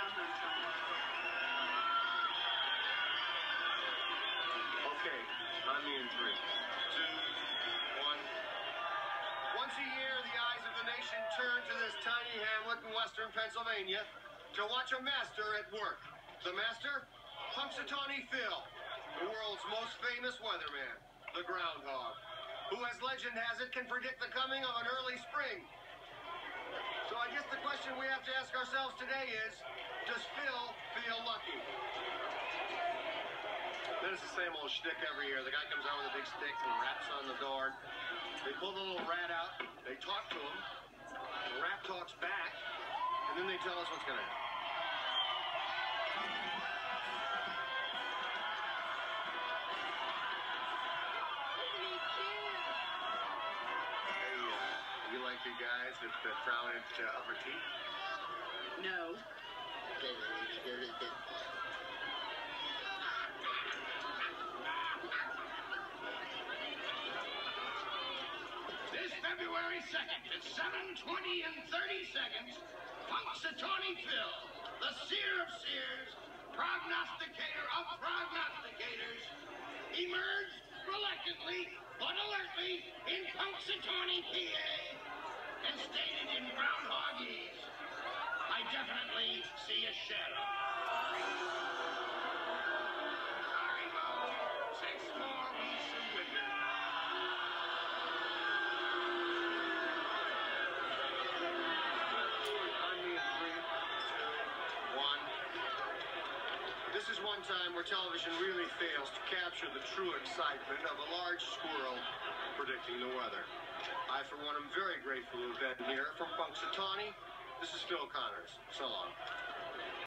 Okay, on me in 3, 2, 1. Once a year, the eyes of the nation turn to this tiny hamlet in western Pennsylvania to watch a master at work. The master? Punxsutawney Phil, the world's most famous weatherman, the Groundhog, who, as legend has it, can predict the coming of an early spring. So I guess the question we have to ask ourselves today is, does Phil feel lucky? Then it's the same old shtick every year. The guy comes out with a big stick and raps on the door. They pull the little rat out, they talk to him, the rat talks back, and then they tell us what's going to happen. You like the guys with the prominent upper teeth? No. This February 2nd at 7:20 and 30 seconds, Punxsutawney Phil, the seer of seers, prognosticator of prognosticators, emerged reluctantly but alertly in Punxsutawney, PA, and stated in Groundhogese, I definitely see a shadow. Sorry, Mo. 6 more weeks of winter. On me in 3, 2, 1. This is one time where television really fails to capture the true excitement of a large squirrel predicting the weather. I, for one, am very grateful to have been here from Punxsutawney. This is Phil Connors. So long.